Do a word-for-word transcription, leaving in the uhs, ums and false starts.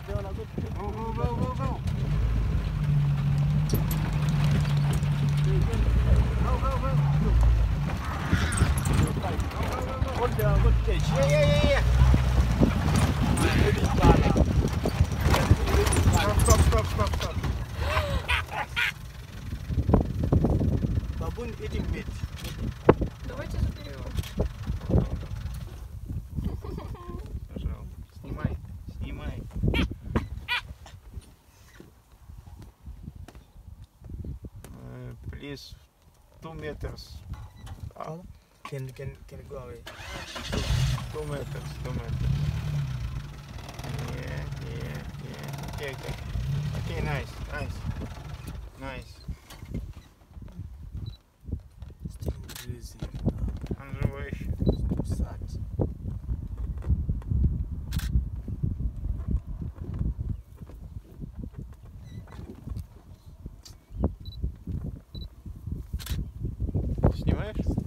Go, go, go, go, go. Go, go, go. Hold the good cage. Yeah, yeah, yeah, yeah. Stop, stop, stop, stop, stop. Baboon eating meat. Давайте заберем. Снимай, снимай. Uh, please, two meters. Uh, can can can go away. Two meters, two meters. Yeah, yeah, yeah. Okay, okay. Okay, nice, nice, nice. Still crazy. Conservation. Sucks. Снимаешь?